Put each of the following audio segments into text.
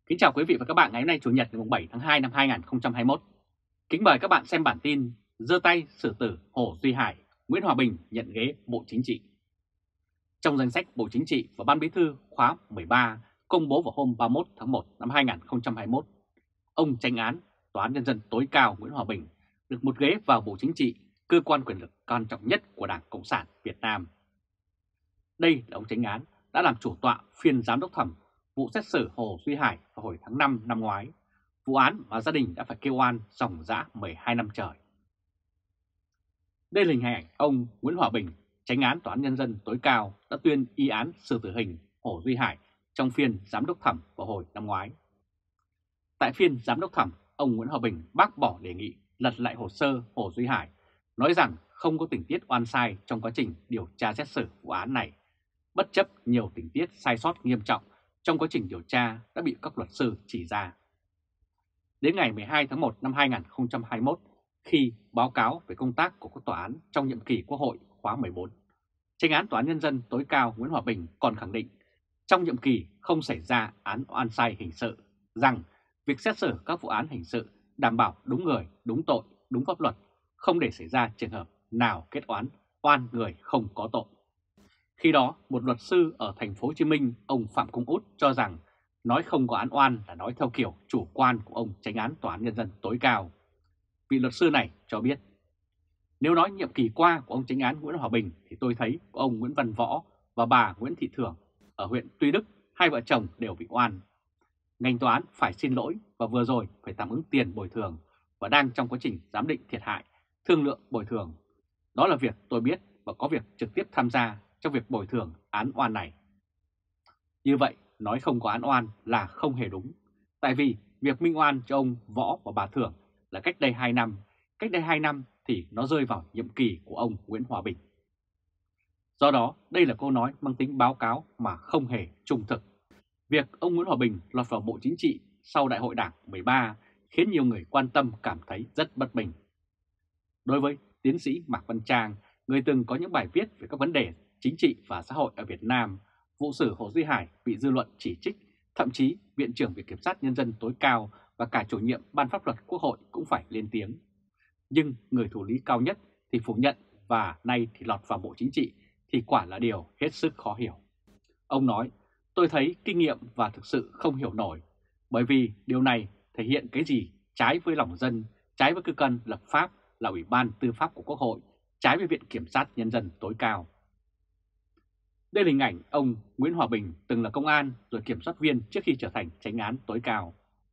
Kính chào quý vị và các bạn ngày hôm nay Chủ nhật ngày 7 tháng 2 năm 2021. Kính mời các bạn xem bản tin giơ tay xử tử Hồ Duy Hải, Nguyễn Hòa Bình nhận ghế Bộ Chính trị. Trong danh sách Bộ Chính trị và Ban Bí thư khóa 13 công bố vào hôm 31 tháng 1 năm 2021, ông chánh án Tòa án Nhân dân tối cao Nguyễn Hòa Bình được một ghế vào Bộ Chính trị, cơ quan quyền lực quan trọng nhất của Đảng Cộng sản Việt Nam. Đây là ông chánh án đã làm chủ tọa phiên giám đốc thẩm vụ xét xử Hồ Duy Hải vào hồi tháng 5 năm ngoái, vụ án mà gia đình đã phải kêu oan ròng rã 12 năm trời. Đây là hình ảnh ông Nguyễn Hòa Bình, chánh án Tòa án Nhân dân tối cao đã tuyên y án xử tử hình Hồ Duy Hải trong phiên giám đốc thẩm vào hồi năm ngoái. Tại phiên giám đốc thẩm, ông Nguyễn Hòa Bình bác bỏ đề nghị lật lại hồ sơ Hồ Duy Hải, nói rằng không có tình tiết oan sai trong quá trình điều tra xét xử vụ án này, bất chấp nhiều tình tiết sai sót nghiêm trọng trong quá trình điều tra đã bị các luật sư chỉ ra. Đến ngày 12 tháng 1 năm 2021, khi báo cáo về công tác của các tòa án trong nhiệm kỳ Quốc hội khóa 14, chánh án Tòa án Nhân dân tối cao Nguyễn Hòa Bình còn khẳng định trong nhiệm kỳ không xảy ra án oan sai hình sự, rằng việc xét xử các vụ án hình sự đảm bảo đúng người, đúng tội, đúng pháp luật, không để xảy ra trường hợp nào kết oan người không có tội. Khi đó, một luật sư ở thành phố Hồ Chí Minh, ông Phạm Công Út cho rằng nói không có án oan là nói theo kiểu chủ quan của ông chánh án Tòa án Nhân dân tối cao. Vị luật sư này cho biết, nếu nói nhiệm kỳ qua của ông chánh án Nguyễn Hòa Bình thì tôi thấy của ông Nguyễn Văn Võ và bà Nguyễn Thị Thưởng ở huyện Tuy Đức, hai vợ chồng đều bị oan. Ngành tòa án phải xin lỗi và vừa rồi phải tạm ứng tiền bồi thường và đang trong quá trình giám định thiệt hại, thương lượng bồi thường. Đó là việc tôi biết và có việc trực tiếp tham gia trong việc bồi thường án oan này. Như vậy, nói không có án oan là không hề đúng. Tại vì việc minh oan cho ông Võ và bà Thưởng là cách đây 2 năm. Cách đây 2 năm thì nó rơi vào nhiệm kỳ của ông Nguyễn Hòa Bình. Do đó, đây là câu nói mang tính báo cáo mà không hề trung thực. Việc ông Nguyễn Hòa Bình lọt vào Bộ Chính trị sau Đại hội Đảng 13 khiến nhiều người quan tâm cảm thấy rất bất bình. Đối với tiến sĩ Mạc Văn Trang, người từng có những bài viết về các vấn đề chính trị và xã hội ở Việt Nam, vụ xử Hồ Duy Hải bị dư luận chỉ trích, thậm chí Viện trưởng Viện Kiểm sát Nhân dân tối cao và cả chủ nhiệm Ban Pháp luật Quốc hội cũng phải lên tiếng. Nhưng người thủ lý cao nhất thì phủ nhận và nay thì lọt vào Bộ Chính trị thì quả là điều hết sức khó hiểu. Ông nói, tôi thấy kinh nghiệm và thực sự không hiểu nổi, bởi vì điều này thể hiện cái gì trái với lòng dân, trái với cơ quan lập pháp là Ủy ban Tư pháp của Quốc hội, trái với Viện Kiểm sát Nhân dân tối cao. Đây là hình ảnh ông Nguyễn Hòa Bình từng là công an rồi kiểm soát viên trước khi trở thành chánh án tối cao.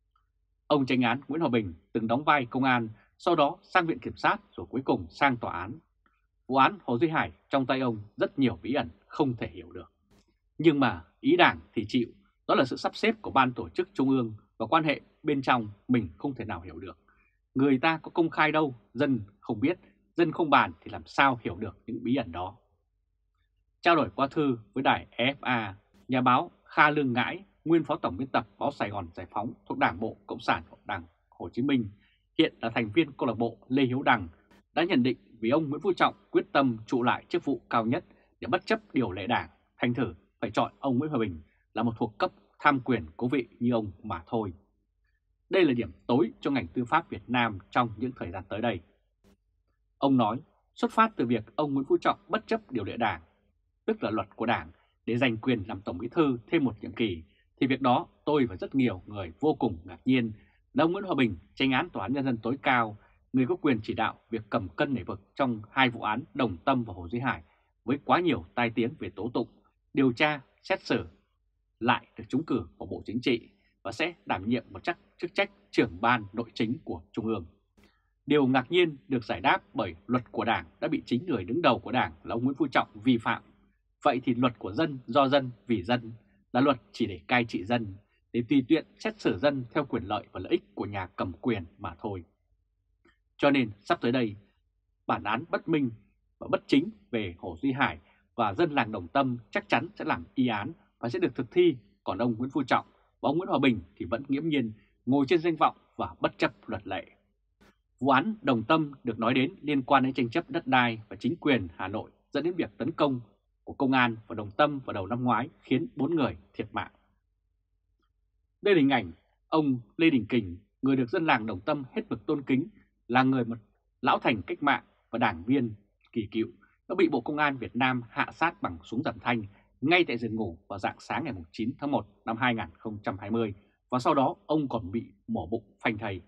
Ông chánh án Nguyễn Hòa Bình từng đóng vai công an, sau đó sang Viện Kiểm sát rồi cuối cùng sang tòa án. Vụ án Hồ Duy Hải trong tay ông rất nhiều bí ẩn không thể hiểu được. Nhưng mà ý Đảng thì chịu, đó là sự sắp xếp của Ban Tổ chức Trung ương và quan hệ bên trong mình không thể nào hiểu được. Người ta có công khai đâu, dân không biết, dân không bàn thì làm sao hiểu được những bí ẩn đó. Trao đổi qua thư với đài EFA, nhà báo Kha Lương Ngãi, nguyên phó tổng biên tập báo Sài Gòn Giải Phóng thuộc Đảng bộ Cộng sản Đảng Hồ Chí Minh, hiện là thành viên câu lạc bộ Lê Hiếu Đằng, đã nhận định vì ông Nguyễn Phú Trọng quyết tâm trụ lại chức vụ cao nhất để bất chấp điều lệ Đảng, thành thử phải chọn ông Nguyễn Hòa Bình là một thuộc cấp tham quyền cố vị như ông mà thôi. Đây là điểm tối cho ngành tư pháp Việt Nam trong những thời gian tới đây. Ông nói, xuất phát từ việc ông Nguyễn Phú Trọng bất chấp điều lệ Đảng, tức là luật của Đảng, để giành quyền làm Tổng Bí thư thêm một nhiệm kỳ, thì việc đó tôi và rất nhiều người vô cùng ngạc nhiên là ông Nguyễn Hòa Bình, chánh án Tòa án Nhân dân tối cao, người có quyền chỉ đạo việc cầm cân nảy vực trong hai vụ án Đồng Tâm và Hồ Duy Hải với quá nhiều tai tiếng về tố tụng, điều tra, xét xử, lại được trúng cử vào Bộ Chính trị và sẽ đảm nhiệm một chức trách trưởng ban nội chính của Trung ương. Điều ngạc nhiên được giải đáp bởi luật của Đảng đã bị chính người đứng đầu của Đảng là ông Nguyễn Phú Trọng vi phạm. Vậy thì luật của dân, do dân, vì dân là luật chỉ để cai trị dân, để tùy tiện xét xử dân theo quyền lợi và lợi ích của nhà cầm quyền mà thôi. Cho nên sắp tới đây, bản án bất minh và bất chính về Hồ Duy Hải và dân làng Đồng Tâm chắc chắn sẽ làm y án và sẽ được thực thi, còn ông Nguyễn Phú Trọng và ông Nguyễn Hòa Bình thì vẫn nghiễm nhiên ngồi trên danh vọng và bất chấp luật lệ. Vụ án Đồng Tâm được nói đến liên quan đến tranh chấp đất đai và chính quyền Hà Nội dẫn đến việc tấn công của công an vào Đồng Tâm vào đầu năm ngoái khiến 4 người thiệt mạng. Đây là hình ảnh Ông Lê Đình Kình, người được dân làng Đồng Tâm hết mực tôn kính, là người một lão thành cách mạng và đảng viên kỳ cựu, đã bị Bộ Công an Việt Nam hạ sát bằng súng giảm thanh ngay tại giường ngủ vào rạng sáng ngày 9 tháng 1 năm 2020, và sau đó ông còn bị mổ bụng phanh thây.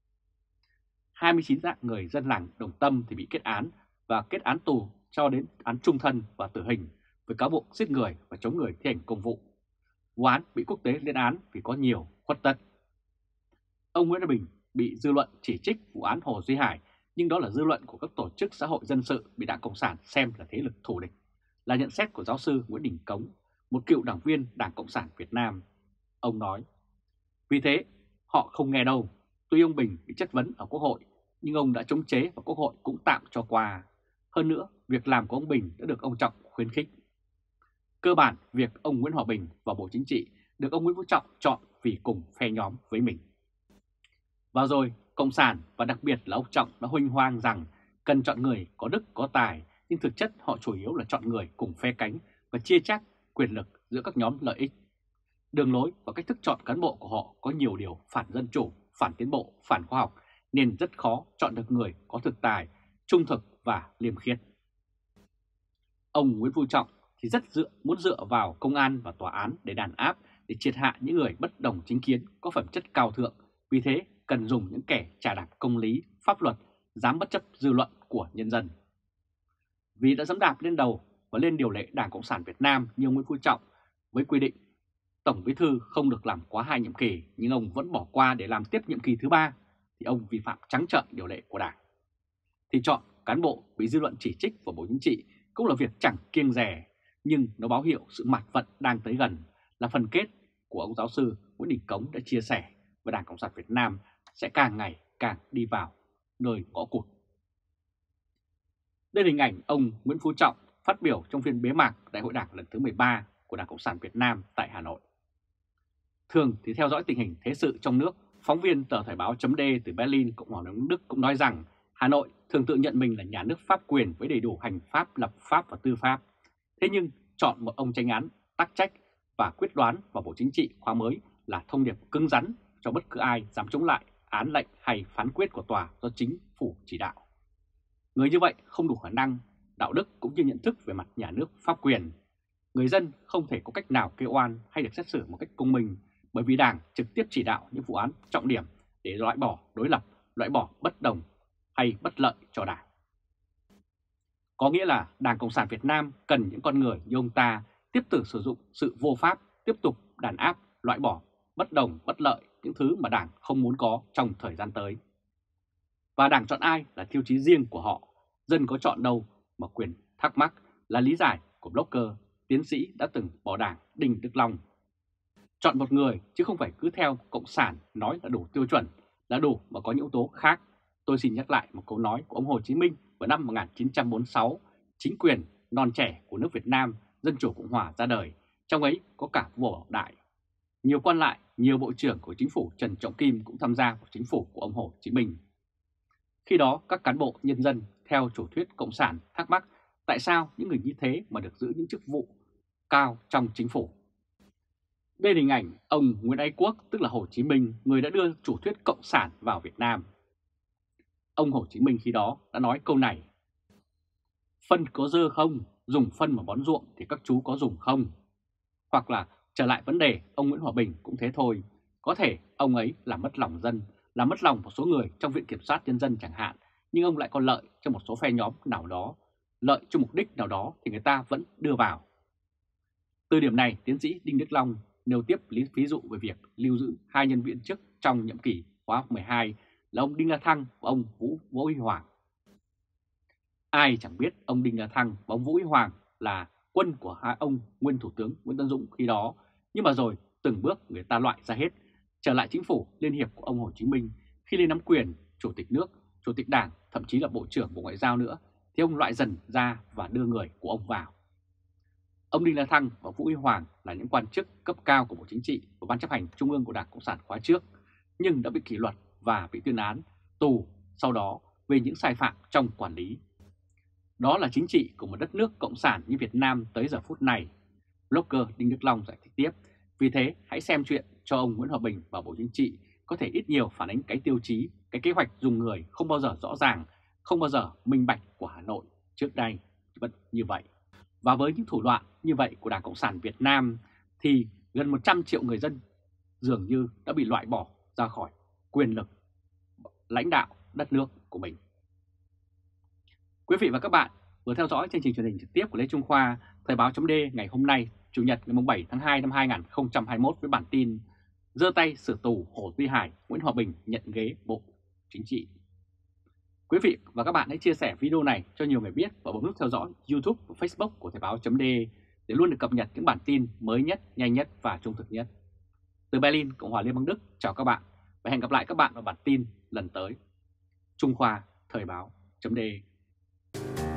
29 người dân làng Đồng Tâm thì bị kết án và kết án tù cho đến án trung thân và tử hình với cáo buộc giết người và chống người thi hành công vụ. Vụ án bị quốc tế lên án vì có nhiều khuất tất. Ông Nguyễn Hòa Bình bị dư luận chỉ trích vụ án Hồ Duy Hải, nhưng đó là dư luận của các tổ chức xã hội dân sự bị Đảng Cộng sản xem là thế lực thù địch, là nhận xét của giáo sư Nguyễn Đình Cống, một cựu đảng viên Đảng Cộng sản Việt Nam. Ông nói, vì thế họ không nghe đâu, tuy ông Bình bị chất vấn ở Quốc hội, nhưng ông đã chống chế và Quốc hội cũng tạm cho qua. Hơn nữa, việc làm của ông Bình đã được ông Trọng khuyến khích. Cơ bản, việc ông Nguyễn Hòa Bình vào Bộ Chính trị được ông Nguyễn Phú Trọng chọn vì cùng phe nhóm với mình. Và rồi, Cộng sản và đặc biệt là ông Trọng đã huênh hoang rằng cần chọn người có đức có tài, nhưng thực chất họ chủ yếu là chọn người cùng phe cánh và chia chác quyền lực giữa các nhóm lợi ích. Đường lối và cách thức chọn cán bộ của họ có nhiều điều phản dân chủ, phản tiến bộ, phản khoa học, nên rất khó chọn được người có thực tài, trung thực và liêm khiết. Ông Nguyễn Phú Trọng thì muốn dựa vào công an và tòa án để đàn áp, để triệt hạ những người bất đồng chính kiến có phẩm chất cao thượng. Vì thế cần dùng những kẻ chà đạp công lý, pháp luật, dám bất chấp dư luận của nhân dân. Vì đã dẫm đạp lên đầu và lên điều lệ Đảng Cộng sản Việt Nam như ông Nguyễn Phú Trọng với quy định Tổng Bí thư không được làm quá 2 nhiệm kỳ, nhưng ông vẫn bỏ qua để làm tiếp nhiệm kỳ thứ 3, thì ông vi phạm trắng trợn điều lệ của Đảng. Thì chọn cán bộ bị dư luận chỉ trích vào Bộ Chính trị cũng là việc chẳng kiêng dè, nhưng nó báo hiệu sự mạt vận đang tới gần, là phần kết của ông giáo sư Nguyễn Đình Cống đã chia sẻ, và Đảng Cộng sản Việt Nam sẽ càng ngày càng đi vào nơi ngõ cụt. Đây là hình ảnh ông Nguyễn Phú Trọng phát biểu trong phiên bế mạc Đại hội Đảng lần thứ 13 của Đảng Cộng sản Việt Nam tại Hà Nội. Thường thì theo dõi tình hình thế sự trong nước, phóng viên tờ Thời báo .d từ Berlin, Cộng hòa Liên bang Đức cũng nói rằng Hà Nội thường tự nhận mình là nhà nước pháp quyền với đầy đủ hành pháp, lập pháp và tư pháp. Thế nhưng chọn một ông chánh án tắc trách và quyết đoán vào Bộ Chính trị khóa mới là thông điệp cứng rắn cho bất cứ ai dám chống lại án lệnh hay phán quyết của tòa do chính phủ chỉ đạo. Người như vậy không đủ khả năng, đạo đức cũng như nhận thức về mặt nhà nước pháp quyền. Người dân không thể có cách nào kêu oan hay được xét xử một cách công minh, bởi vì Đảng trực tiếp chỉ đạo những vụ án trọng điểm để loại bỏ đối lập, loại bỏ bất đồng hay bất lợi cho Đảng. Có nghĩa là Đảng Cộng sản Việt Nam cần những con người như ông ta tiếp tục sử dụng sự vô pháp, tiếp tục đàn áp, loại bỏ bất đồng, bất lợi, những thứ mà Đảng không muốn có trong thời gian tới. Và Đảng chọn ai là tiêu chí riêng của họ, dân có chọn đâu mà quyền thắc mắc, là lý giải của blogger, tiến sĩ đã từng bỏ Đảng Đinh Đức Long. Chọn một người chứ không phải cứ theo Cộng sản nói là đủ tiêu chuẩn, là đủ mà có những yếu tố khác. Tôi xin nhắc lại một câu nói của ông Hồ Chí Minh vào năm 1946, chính quyền non trẻ của nước Việt Nam Dân chủ Cộng hòa ra đời, trong ấy có cả vua Bảo Đại. Nhiều quan lại, nhiều bộ trưởng của chính phủ Trần Trọng Kim cũng tham gia vào chính phủ của ông Hồ Chí Minh. Khi đó các cán bộ nhân dân theo chủ thuyết Cộng sản thắc mắc tại sao những người như thế mà được giữ những chức vụ cao trong chính phủ. Đây là hình ảnh ông Nguyễn Ái Quốc, tức là Hồ Chí Minh, người đã đưa chủ thuyết Cộng sản vào Việt Nam. Ông Hồ Chí Minh khi đó đã nói câu này: phân có dơ không, dùng phân mà bón ruộng thì các chú có dùng không? Hoặc là trở lại vấn đề ông Nguyễn Hòa Bình cũng thế thôi, có thể ông ấy làm mất lòng dân, làm mất lòng một số người trong Viện Kiểm sát Nhân dân chẳng hạn, nhưng ông lại có lợi cho một số phe nhóm nào đó, lợi cho mục đích nào đó thì người ta vẫn đưa vào. Từ điểm này, tiến sĩ Đinh Đức Long nêu tiếp ví dụ về việc lưu giữ 2 nhân viên chức trong nhiệm kỳ khóa 12 là ông Đinh La Thăng và ông Vũ Huy Hoàng. Ai chẳng biết ông Đinh La Thăng và ông Vũ Huy Hoàng là quân của hai ông nguyên Thủ tướng Nguyễn Tấn Dũng khi đó, nhưng mà rồi từng bước người ta loại ra hết. Trở lại chính phủ liên hiệp của ông Hồ Chí Minh, khi lên nắm quyền Chủ tịch nước, Chủ tịch Đảng, thậm chí là Bộ trưởng Bộ Ngoại giao nữa, thì ông loại dần ra và đưa người của ông vào. Ông Đinh La Thăng và Vũ Huy Hoàng là những quan chức cấp cao của Bộ Chính trị và Ban chấp hành Trung ương của Đảng Cộng sản khóa trước, nhưng đã bị kỷ luật và bị tuyên án tù sau đó về những sai phạm trong quản lý. Đó là chính trị của một đất nước cộng sản như Việt Nam tới giờ phút này. Blogger Đinh Đức Long giải thích tiếp, Vì thế, hãy xem chuyện cho ông Nguyễn Hòa Bình vào Bộ Chính trị có thể ít nhiều phản ánh cái tiêu chí, cái kế hoạch dùng người không bao giờ rõ ràng, không bao giờ minh bạch của Hà Nội trước đây vẫn như vậy. Và với những thủ đoạn như vậy của Đảng Cộng sản Việt Nam thì gần 100 triệu người dân dường như đã bị loại bỏ ra khỏi quyền lực lãnh đạo đất nước của mình. Quý vị và các bạn vừa theo dõi chương trình truyền hình trực tiếp của Lê Trung Khoa, Thời báo chấm D ngày hôm nay, Chủ nhật ngày 7 tháng 2 năm 2021 với bản tin giơ tay xử tù Hồ Duy Hải, Nguyễn Hòa Bình nhận ghế Bộ Chính trị. Quý vị và các bạn hãy chia sẻ video này cho nhiều người biết và bấm nút theo dõi YouTube và Facebook của Thời báo chấm D để luôn được cập nhật những bản tin mới nhất, nhanh nhất và trung thực nhất. Từ Berlin, Cộng hòa Liên bang Đức, chào các bạn và hẹn gặp lại các bạn vào bản tin lần tới. Trung Khoa, Thời báo chấm D.